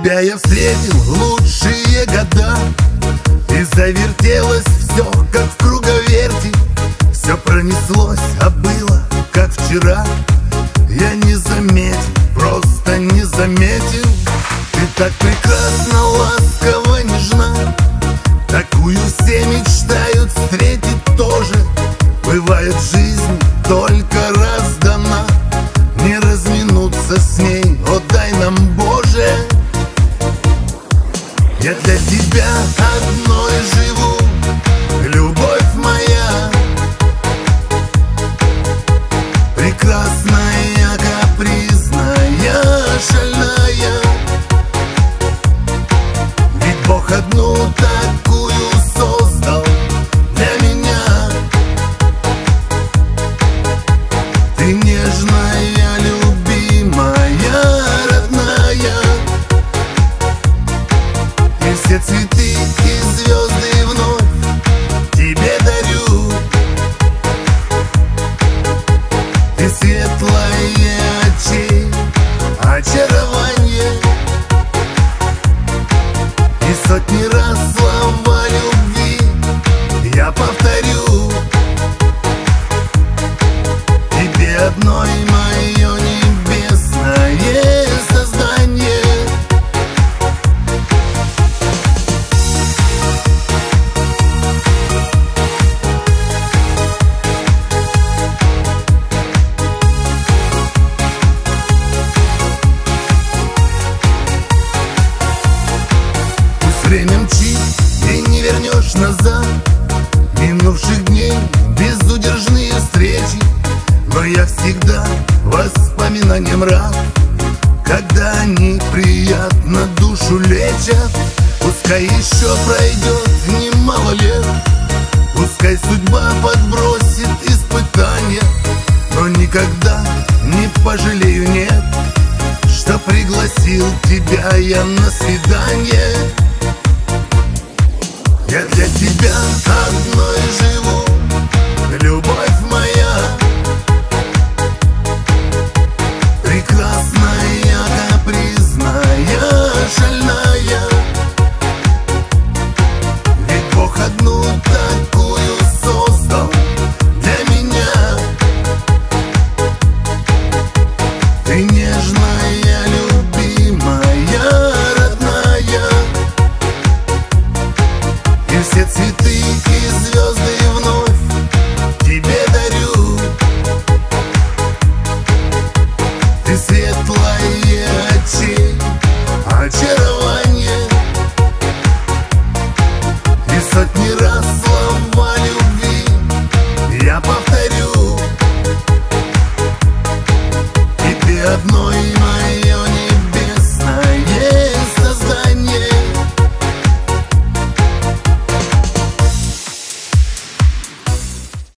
тебя я встретил лучшие года, и завертелось все, как в круговерти. Все пронеслось, а было, как вчера. Я не заметил, просто не заметил. Ты так прекрасна, ласкова, нежна. Такую все мечтают встретить тоже. Бывает, жизнь только раз дана, не разминуться с ней, о дай нам, Боже. Я для тебя одной живу, любовь моя, прекрасная, капризная, шальная. Ведь Бог одну такую создал для меня. Ты нежная, любимая, родная, и все цветы и звезды вновь тебе дарю. Ты светлое очей, очарование, и сотни раз слова любви я повторю. Тебе одной мое небесное создание. Время мчит, и не вернешь назад минувших дней безудержные встречи. Но я всегда воспоминаниям рад, когда они приятно душу лечат. Пускай еще пройдет немало лет, пускай судьба подбросит испытания, но никогда не пожалею, нет, что пригласил тебя я на свидание. Я для тебя одной живу, любовь